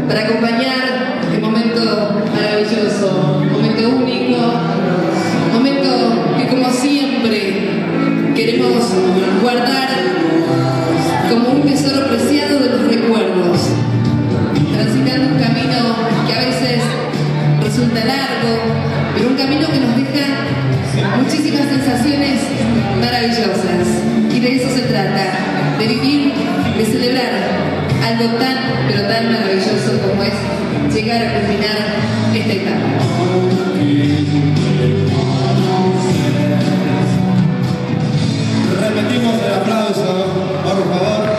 para acompañar este momento maravilloso, un momento único, un momento que como siempre queremos guardar como un tesoro preciado de los recuerdos, transitando un camino que a veces resulta largo, pero un camino que nos deja muchísimas sensaciones maravillosas, y de eso se trata, de vivir, de celebrar algo tan, pero tan maravilloso como es llegar a culminar esta etapa. Repetimos el aplauso, por favor.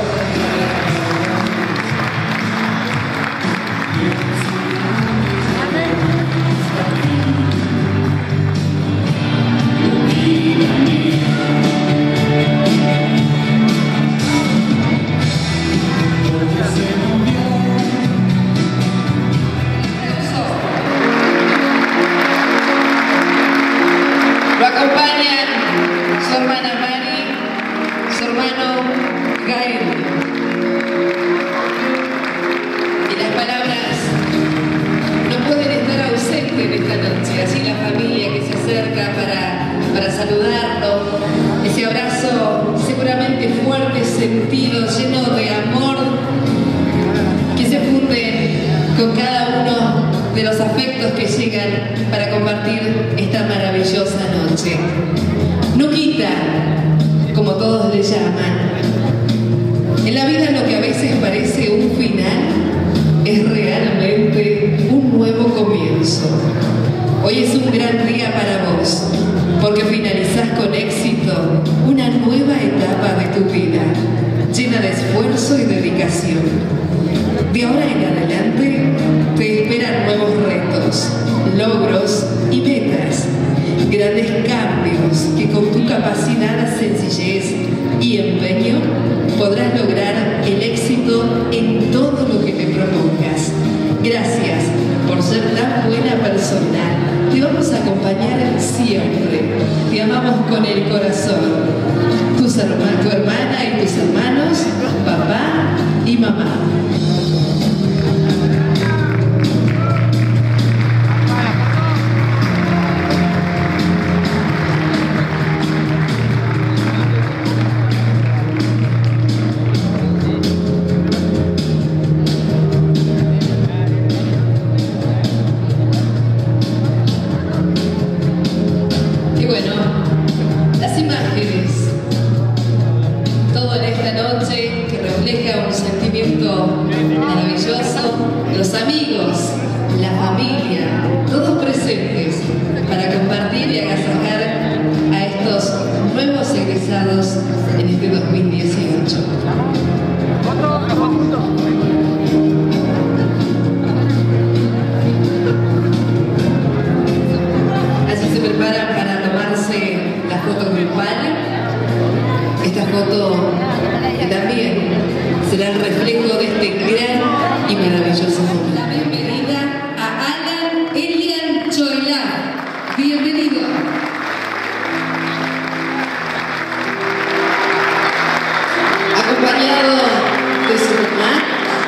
Lo acompañan su hermana Mari, su hermano Gael. Y las palabras no pueden estar ausentes en esta noche. Así la familia que se acerca para saludarlo. Ese abrazo seguramente fuerte, sentido, lleno de amor, que se funde con cada uno de los afectos que llegan para compartir esta maravillosa noche. No quita, como todos le llaman. En la vida lo que a veces parece un final es realmente un nuevo comienzo. Hoy es un gran día para vos, porque finalizás con éxito una nueva etapa de tu vida, llena de esfuerzo y dedicación. De ahora en adelante te esperan nuevos retos, logros y metas, grandes cambios que con tu capacidad, sencillez y empeño podrás lograr el éxito en todo lo que te propongas. Gracias por ser tan buena persona. Te vamos a acompañar siempre. Te amamos con el corazón. Tu hermana y tus hermanos, papá y mamá. Refleja un sentimiento maravilloso, los amigos, la familia, todos presentes para compartir y agasajar a estos nuevos egresados en este 2018. Así se preparan para tomarse la foto grupal. Esta foto que también será el reflejo de este gran y maravilloso mundo. La bienvenida a Alan Elian Choilá. Bienvenido. Acompañado de su mamá,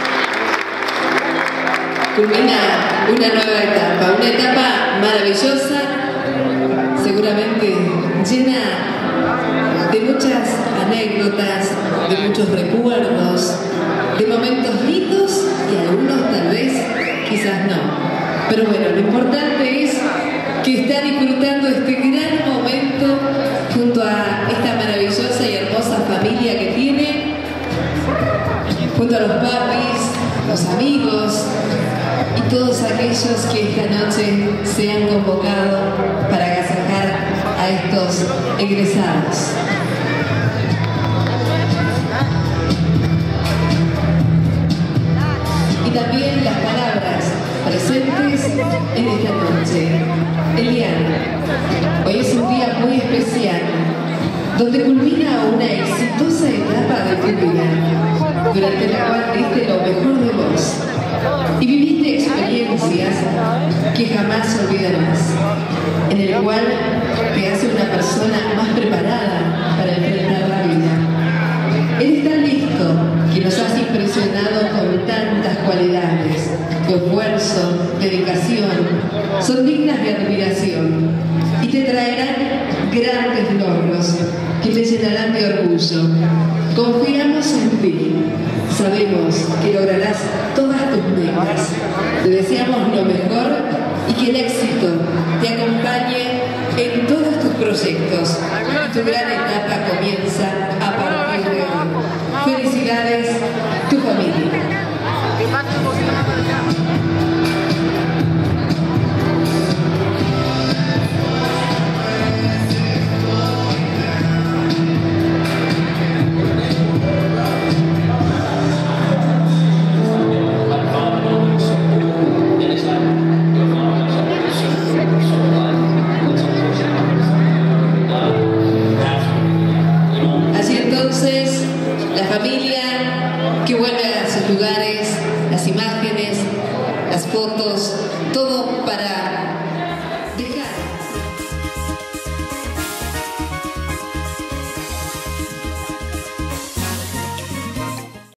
culmina una nueva etapa, una etapa maravillosa, seguramente llena de muchas anécdotas, de muchos recuerdos, de momentos lindos y algunos tal vez quizás no. Pero bueno, lo importante es que está disfrutando este gran momento junto a esta maravillosa y hermosa familia que tiene, junto a los papis, los amigos y todos aquellos que esta noche se han convocado para agasajar a estos egresados. Y también las palabras presentes en esta noche. Elian, hoy es un día muy especial, donde culmina una exitosa etapa de tu vida, durante la cual diste lo mejor de vos y viviste experiencias que jamás olvidarás, en el cual te hace una persona más preparada para enfrentar la vida. Eres tan listo que nos has impresionado con tantas cualidades. esfuerzo, dedicación, son dignas de admiración y te traerán grandes logros que te llenarán de orgullo. Confiamos en ti, sabemos que lograrás todas tus metas. Te deseamos lo mejor y que el éxito te acompañe en todos tus proyectos. Tu gran etapa comienza a partir de hoy. Felicidades, tu familia. Así entonces, la familia que vuelve a sus lugares, las imágenes, las fotos, todo para dejar